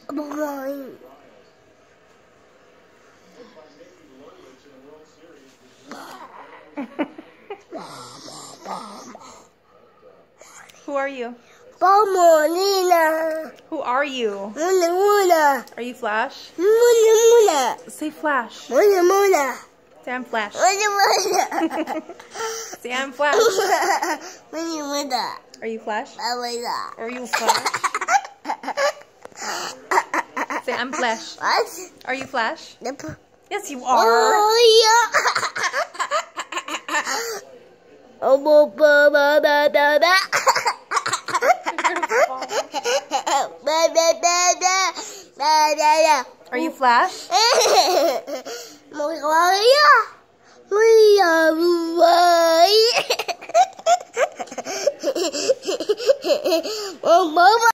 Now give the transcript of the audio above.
Who are you? Mona. Who are you? Mona. Are you Flash? Mona. Say Flash. Mona. Say I'm Flash. Mona. Say I'm Flash. Mona. Are you Flash? Mona. Are you Flash? Say I'm Flash. What? Are you Flash? Yep. Yes, you are. Oh, yeah. Oh, ba ba ba ba ba. Are you Flash? Mama.